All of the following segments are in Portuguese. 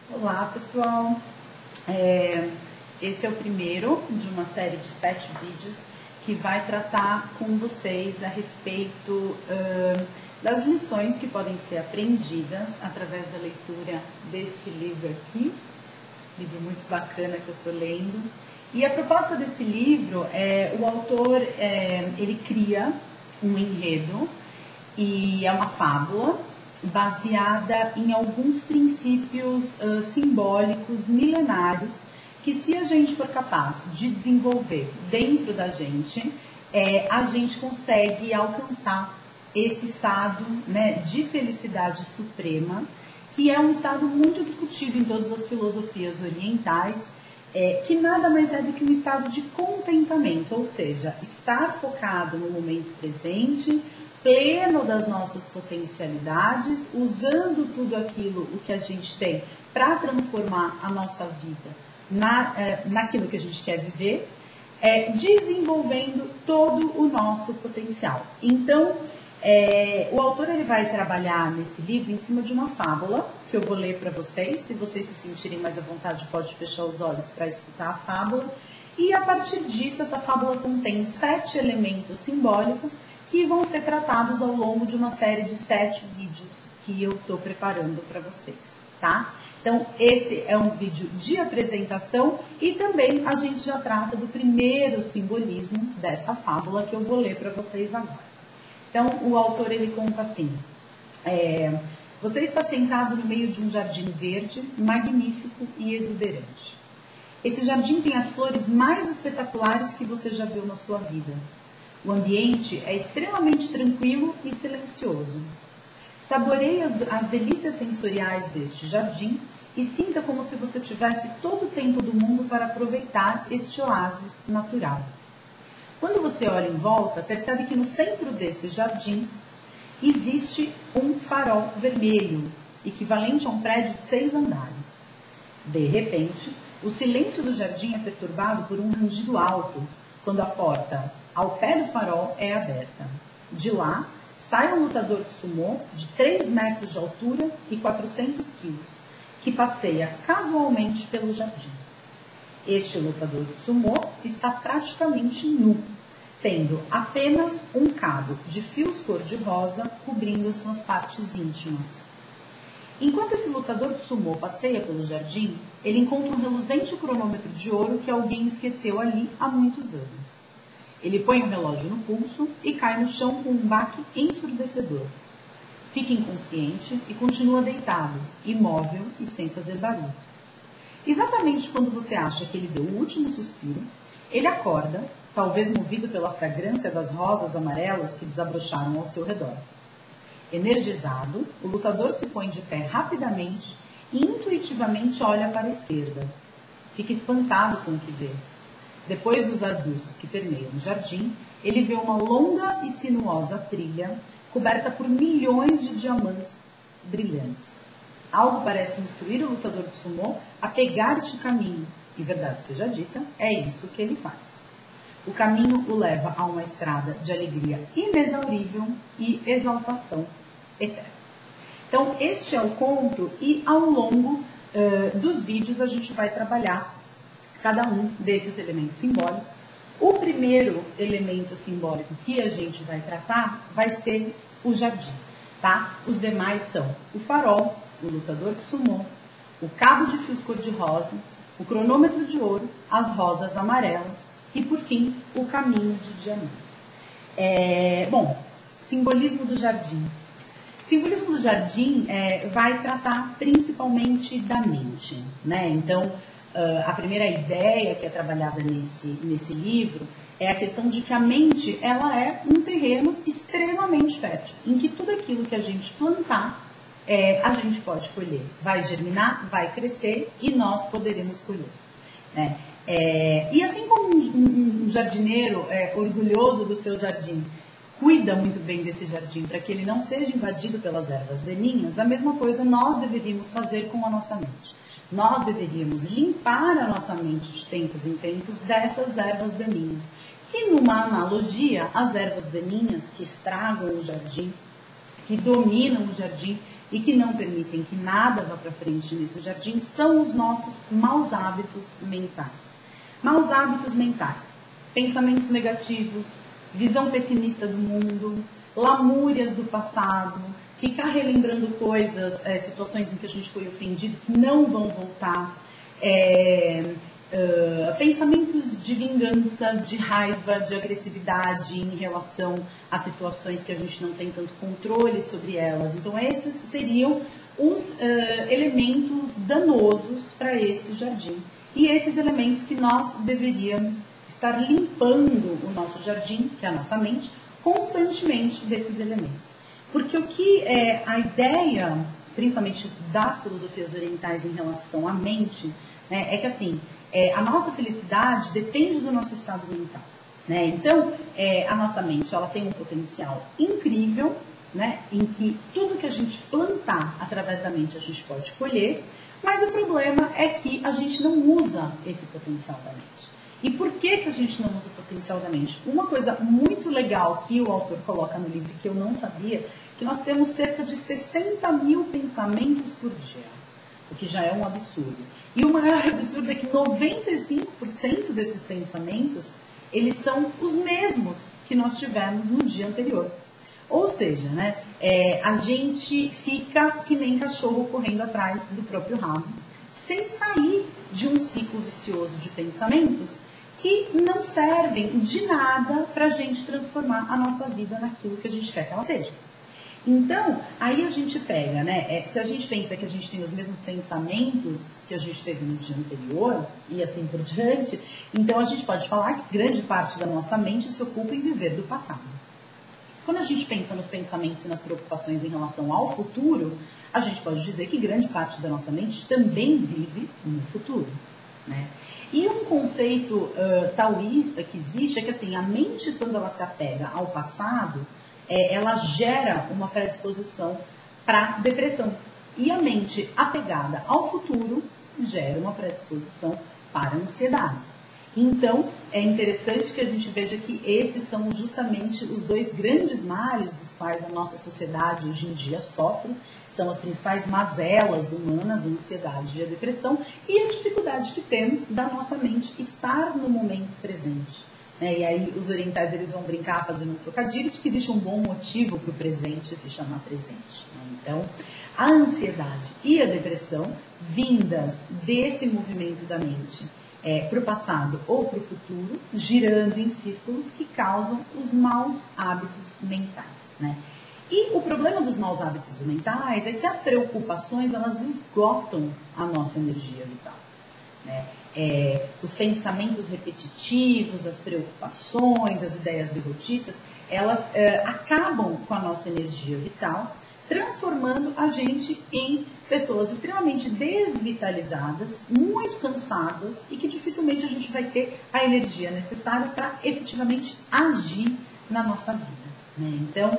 Olá pessoal, esse é o primeiro de uma série de 7 vídeos que vai tratar com vocês a respeito das lições que podem ser aprendidas através da leitura deste livro aqui, livro muito bacana que eu estou lendo. E a proposta desse livro o autor ele cria um enredo e é uma fábula baseada em alguns princípios simbólicos milenares que, se a gente for capaz de desenvolver dentro da gente, a gente consegue alcançar esse estado, né, de felicidade suprema, que é um estado muito discutido em todas as filosofias orientais, que nada mais é do que um estado de contentamento, ou seja, estar focado no momento presente, pleno das nossas potencialidades, usando tudo aquilo o que a gente tem para transformar a nossa vida naquilo que a gente quer viver, desenvolvendo todo o nosso potencial. Então, o autor ele vai trabalhar nesse livro em cima de uma fábula, que eu vou ler para vocês. Se vocês se sentirem mais à vontade, pode fechar os olhos para escutar a fábula. E a partir disso, essa fábula contém 7 elementos simbólicos que vão ser tratados ao longo de uma série de 7 vídeos que eu estou preparando para vocês, tá? Então, esse é um vídeo de apresentação e também a gente já trata do primeiro simbolismo dessa fábula que eu vou ler para vocês agora. Então, o autor ele conta assim: você está sentado no meio de um jardim verde, magnífico e exuberante. Esse jardim tem as flores mais espetaculares que você já viu na sua vida. O ambiente é extremamente tranquilo e silencioso. Saboreie as delícias sensoriais deste jardim e sinta como se você tivesse todo o tempo do mundo para aproveitar este oásis natural. Quando você olha em volta, percebe que no centro desse jardim existe um farol vermelho, equivalente a um prédio de 6 andares. De repente, o silêncio do jardim é perturbado por um rangido alto, quando a porta ao pé do farol é aberta. De lá, sai um lutador de sumô de 3 metros de altura e 400 quilos, que passeia casualmente pelo jardim. Este lutador de sumô está praticamente nu, tendo apenas um cabo de fios cor-de-rosa cobrindo suas partes íntimas. Enquanto esse lutador de sumô passeia pelo jardim, ele encontra um reluzente cronômetro de ouro que alguém esqueceu ali há muitos anos. Ele põe o relógio no pulso e cai no chão com um baque ensurdecedor. Fica inconsciente e continua deitado, imóvel e sem fazer barulho. Exatamente quando você acha que ele deu o último suspiro, ele acorda, talvez movido pela fragrância das rosas amarelas que desabrocharam ao seu redor. Energizado, o lutador se põe de pé rapidamente e intuitivamente olha para a esquerda. Fica espantado com o que vê. Depois dos arbustos que permeiam o jardim, ele vê uma longa e sinuosa trilha coberta por milhões de diamantes brilhantes. Algo parece instruir o lutador de sumô a pegar este caminho, e verdade seja dita, é isso que ele faz. O caminho o leva a uma estrada de alegria inexaurível e exaltação eterna. Então, este é o conto e ao longo dos vídeos a gente vai trabalhar cada um desses elementos simbólicos. O primeiro elemento simbólico que a gente vai tratar vai ser o jardim, tá? Os demais são o farol, o lutador de sumô, o cabo de fios cor-de-rosa, o cronômetro de ouro, as rosas amarelas e, por fim, o caminho de diamantes. Simbolismo do jardim. Simbolismo do jardim vai tratar principalmente da mente, né? Então, a primeira ideia que é trabalhada nesse livro é a questão de que a mente ela é um terreno extremamente fértil, em que tudo aquilo que a gente plantar, a gente pode colher. Vai germinar, vai crescer e nós poderemos colher. Né? E assim como um jardineiro orgulhoso do seu jardim cuida muito bem desse jardim para que ele não seja invadido pelas ervas daninhas, a mesma coisa nós deveríamos fazer com a nossa mente. Nós deveríamos limpar a nossa mente de tempos em tempos dessas ervas daninhas, que numa analogia, as ervas daninhas que estragam o jardim, que dominam o jardim e que não permitem que nada vá para frente nesse jardim são os nossos maus hábitos mentais. Maus hábitos mentais, pensamentos negativos, visão pessimista do mundo, lamúrias do passado, ficar relembrando coisas, situações em que a gente foi ofendido que não vão voltar, pensamentos de vingança, de raiva, de agressividade em relação a situações que a gente não tem tanto controle sobre elas. Então esses seriam os elementos danosos para esse jardim. E esses elementos que nós deveríamos estar limpando o nosso jardim, que é a nossa mente, constantemente desses elementos. Porque o que é a ideia, principalmente das filosofias orientais em relação à mente, né, é que assim, a nossa felicidade depende do nosso estado mental. Né? Então, a nossa mente ela tem um potencial incrível, né, em que tudo que a gente plantar através da mente a gente pode colher, mas o problema é que a gente não usa esse potencial da mente. E por que a gente não usa o potencial da mente? Uma coisa muito legal que o autor coloca no livro, que eu não sabia, que nós temos cerca de 60 mil pensamentos por dia, o que já é um absurdo. E o maior absurdo é que 95% desses pensamentos, eles são os mesmos que nós tivemos no dia anterior. Ou seja, né, a gente fica que nem cachorro correndo atrás do próprio rabo, sem sair de um ciclo vicioso de pensamentos que não servem de nada para a gente transformar a nossa vida naquilo que a gente quer que ela seja. Então, aí a gente pega, né, se a gente pensa que a gente tem os mesmos pensamentos que a gente teve no dia anterior, e assim por diante, então a gente pode falar que grande parte da nossa mente se ocupa em viver do passado. Quando a gente pensa nos pensamentos e nas preocupações em relação ao futuro, a gente pode dizer que grande parte da nossa mente também vive no futuro, né? E um conceito taoísta que existe é que assim, a mente, quando ela se apega ao passado, ela gera uma predisposição para depressão. E a mente apegada ao futuro gera uma predisposição para ansiedade. Então, é interessante que a gente veja que esses são justamente os dois grandes males dos quais a nossa sociedade hoje em dia sofre. São as principais mazelas humanas, a ansiedade e a depressão, e a dificuldade que temos da nossa mente estar no momento presente. E aí os orientais eles vão brincar fazendo um trocadilho de que existe um bom motivo para o presente se chamar presente. Então, a ansiedade e a depressão, vindas desse movimento da mente para o passado ou para o futuro, girando em círculos que causam os maus hábitos mentais, né? E o problema dos maus hábitos mentais é que as preocupações, elas esgotam a nossa energia vital, né? Os pensamentos repetitivos, as preocupações, as ideias derrotistas, elas acabam com a nossa energia vital, transformando a gente em pessoas extremamente desvitalizadas, muito cansadas e que dificilmente a gente vai ter a energia necessária para efetivamente agir na nossa vida, né? Então,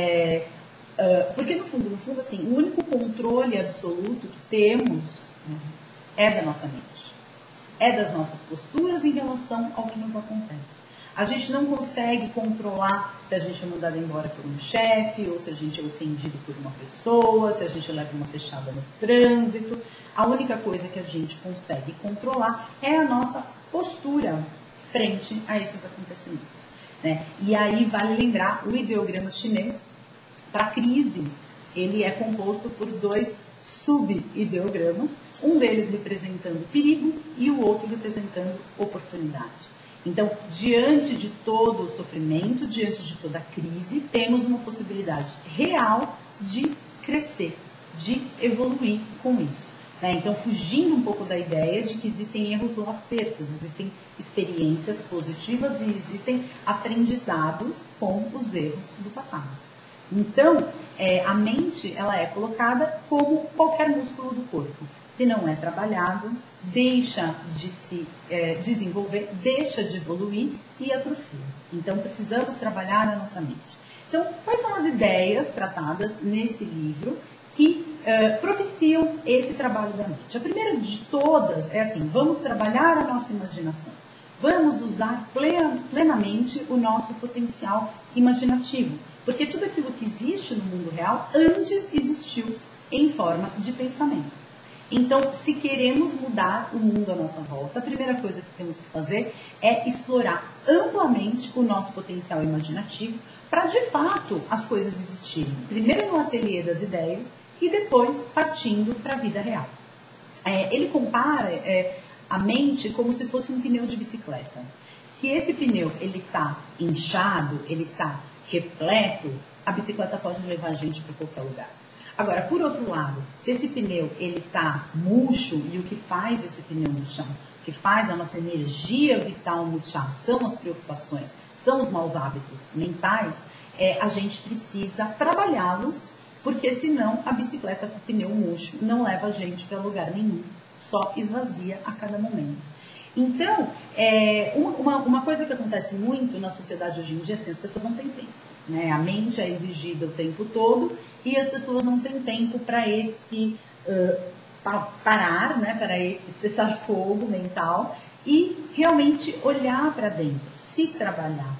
porque no fundo, assim, o único controle absoluto que temos, né, é da nossa mente, é das nossas posturas em relação ao que nos acontece. A gente não consegue controlar se a gente é mandado embora por um chefe, ou se a gente é ofendido por uma pessoa, se a gente leva uma fechada no trânsito. A única coisa que a gente consegue controlar é a nossa postura frente a esses acontecimentos, né? E aí vale lembrar, o ideograma chinês, para a crise, ele é composto por 2 subideogramas, um deles representando perigo e o outro representando oportunidade. Então, diante de todo o sofrimento, diante de toda a crise, temos uma possibilidade real de crescer, de evoluir com isso, né? Então, fugindo um pouco da ideia de que existem erros ou acertos, existem experiências positivas e existem aprendizados com os erros do passado. Então, a mente ela é colocada como qualquer músculo do corpo. Se não é trabalhado, deixa de se desenvolver, deixa de evoluir e atrofia. Então, precisamos trabalhar a nossa mente. Então, quais são as ideias tratadas nesse livro que propiciam esse trabalho da mente? A primeira de todas é assim: vamos trabalhar a nossa imaginação. Vamos usar plenamente o nosso potencial imaginativo. Porque tudo aquilo que existe no mundo real antes existiu em forma de pensamento. Então, se queremos mudar o mundo à nossa volta, a primeira coisa que temos que fazer é explorar amplamente o nosso potencial imaginativo para, de fato, as coisas existirem. Primeiro no ateliê das ideias e depois partindo para a vida real. Ele compara a mente como se fosse um pneu de bicicleta. Se esse pneu está inchado, ele está repleto, a bicicleta pode levar a gente para qualquer lugar. Agora, por outro lado, se esse pneu está murcho, e o que faz esse pneu murchar, o que faz a nossa energia vital murchar são as preocupações, são os maus hábitos mentais, a gente precisa trabalhá-los, porque senão a bicicleta com o pneu murcho não leva a gente para lugar nenhum, só esvazia a cada momento. Então, uma coisa que acontece muito na sociedade hoje em dia, assim, as pessoas não têm tempo. Né? A mente é exigida o tempo todo e as pessoas não têm tempo para esse parar, né? Para esse cessar-fogo mental e realmente olhar para dentro, se trabalhar.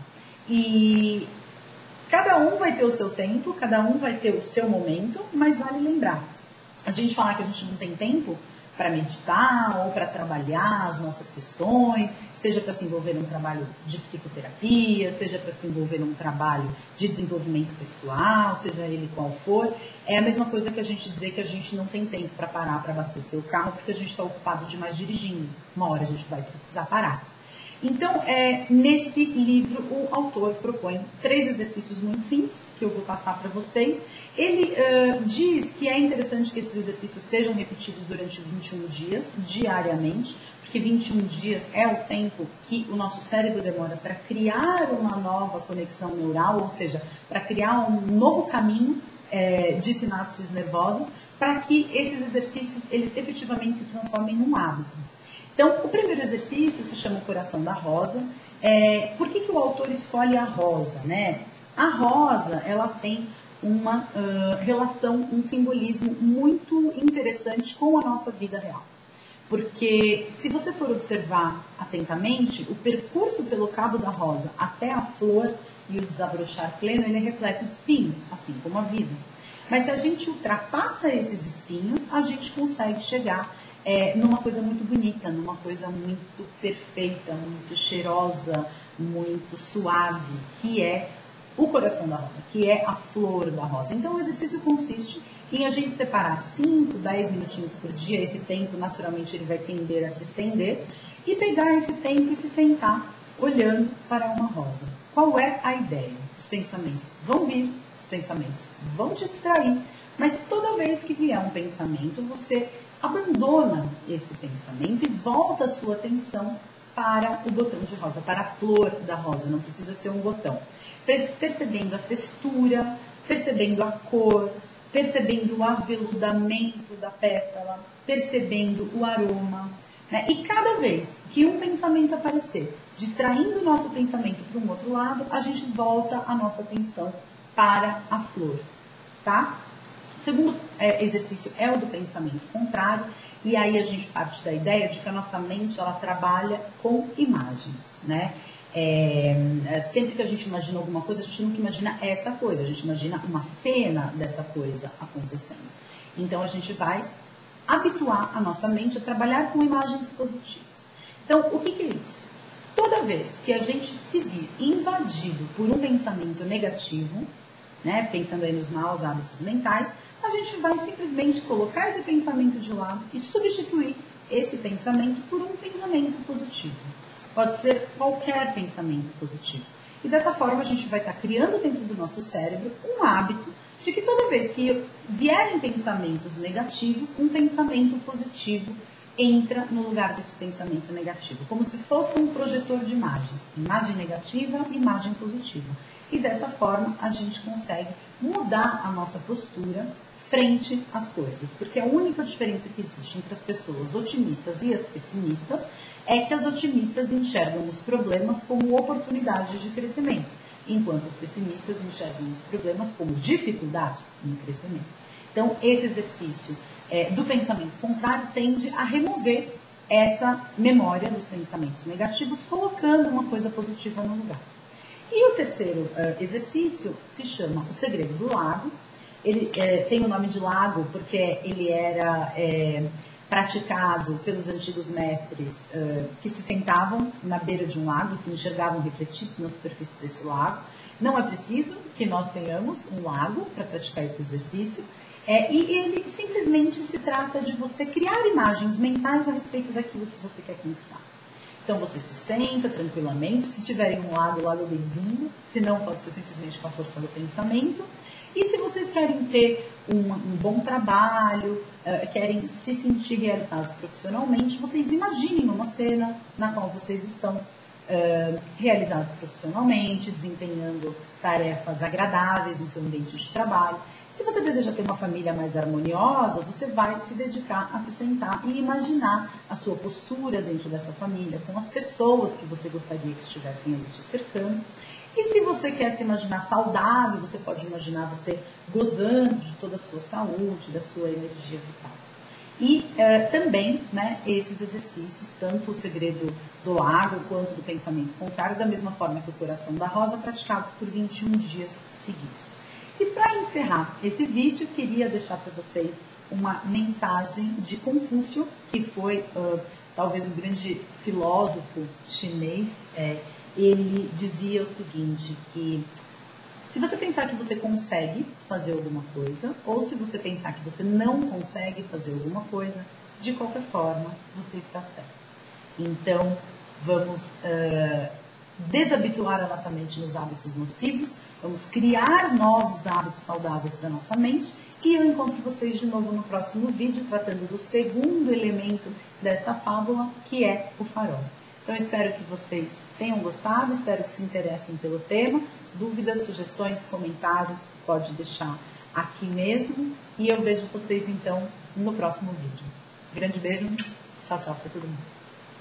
E cada um vai ter o seu tempo, cada um vai ter o seu momento, mas vale lembrar. A gente falar que a gente não tem tempo para meditar ou para trabalhar as nossas questões, seja para se envolver num trabalho de psicoterapia, seja para se envolver num trabalho de desenvolvimento pessoal, seja ele qual for, é a mesma coisa que a gente dizer que a gente não tem tempo para parar para abastecer o carro porque a gente está ocupado demais dirigindo. Uma hora a gente vai precisar parar. Então, nesse livro, o autor propõe 3 exercícios muito simples, que eu vou passar para vocês. Ele diz que é interessante que esses exercícios sejam repetidos durante 21 dias, diariamente, porque 21 dias é o tempo que o nosso cérebro demora para criar uma nova conexão neural, ou seja, para criar um novo caminho de sinapses nervosas, para que esses exercícios eles efetivamente se transformem num hábito. Então, o primeiro exercício se chama o Coração da Rosa. Por que o autor escolhe a rosa, né? A rosa, ela tem uma relação, um simbolismo muito interessante com a nossa vida real. Porque se você for observar atentamente, o percurso pelo cabo da rosa até a flor e o desabrochar pleno, ele é repleto de espinhos, assim como a vida. Mas se a gente ultrapassa esses espinhos, a gente consegue chegar numa coisa muito bonita, numa coisa muito perfeita, muito cheirosa, muito suave, que é o coração da rosa, que é a flor da rosa. Então o exercício consiste em a gente separar 5, 10 minutinhos por dia, esse tempo naturalmente ele vai tender a se estender, e pegar esse tempo e se sentar olhando para uma rosa. Qual é a ideia? Os pensamentos vão vir, os pensamentos vão te distrair, mas toda vez que vier um pensamento, você abandona esse pensamento e volta a sua atenção para o botão de rosa, para a flor da rosa, não precisa ser um botão. Percebendo a textura, percebendo a cor, percebendo o aveludamento da pétala, percebendo o aroma. Né? E cada vez que um pensamento aparecer, distraindo o nosso pensamento para um outro lado, a gente volta a nossa atenção para a flor. Tá? O segundo exercício é o do pensamento contrário, e aí a gente parte da ideia de que a nossa mente ela trabalha com imagens, né? Sempre que a gente imagina alguma coisa, a gente nunca imagina essa coisa, a gente imagina uma cena dessa coisa acontecendo. Então a gente vai habituar a nossa mente a trabalhar com imagens positivas. Então, o que é isso? Toda vez que a gente se vir invadido por um pensamento negativo, né, pensando aí nos maus hábitos mentais, a gente vai simplesmente colocar esse pensamento de lado e substituir esse pensamento por um pensamento positivo. Pode ser qualquer pensamento positivo. E dessa forma a gente vai estar criando dentro do nosso cérebro um hábito de que toda vez que vierem pensamentos negativos, um pensamento positivo entra no lugar desse pensamento negativo, como se fosse um projetor de imagens, imagem negativa e imagem positiva. E dessa forma a gente consegue mudar a nossa postura frente às coisas, porque a única diferença que existe entre as pessoas otimistas e as pessimistas é que as otimistas enxergam os problemas como oportunidades de crescimento, enquanto os pessimistas enxergam os problemas como dificuldades no crescimento. Então, esse exercício do pensamento contrário tende a remover essa memória dos pensamentos negativos, colocando uma coisa positiva no lugar. E o terceiro exercício se chama O Segredo do Lago. Ele tem o nome de lago porque ele era praticado pelos antigos mestres que se sentavam na beira de um lago e se enxergavam refletidos na superfície desse lago. Não é preciso que nós tenhamos um lago para praticar esse exercício. E ele simplesmente se trata de você criar imagens mentais a respeito daquilo que você quer conquistar. Então você se senta tranquilamente, se tiverem um lago, o lago é bem-vindo, se não pode ser simplesmente com a força do pensamento. E se vocês querem ter um bom trabalho, querem se sentir realizados profissionalmente, vocês imaginem uma cena na qual vocês estão realizados profissionalmente, desempenhando tarefas agradáveis no seu ambiente de trabalho. Se você deseja ter uma família mais harmoniosa, você vai se dedicar a se sentar e imaginar a sua postura dentro dessa família, com as pessoas que você gostaria que estivessem ali te cercando. E se você quer se imaginar saudável, você pode imaginar você gozando de toda a sua saúde, da sua energia vital. E também, né, esses exercícios, tanto o Segredo do Lago quanto do Pensamento Contrário, da mesma forma que o Coração da Rosa, praticados por 21 dias seguidos. E para encerrar esse vídeo, queria deixar para vocês uma mensagem de Confúcio, que foi talvez um grande filósofo chinês. Ele dizia o seguinte, que se você pensar que você consegue fazer alguma coisa, ou se você pensar que você não consegue fazer alguma coisa, de qualquer forma, você está certo. Então, vamos desabituar a nossa mente nos hábitos nocivos, vamos criar novos hábitos saudáveis para a nossa mente, e eu encontro vocês de novo no próximo vídeo, tratando do segundo elemento dessa fábula, que é o farol. Então, espero que vocês tenham gostado, espero que se interessem pelo tema. Dúvidas, sugestões, comentários, pode deixar aqui mesmo. E eu vejo vocês, então, no próximo vídeo. Grande beijo, tchau, tchau para todo mundo.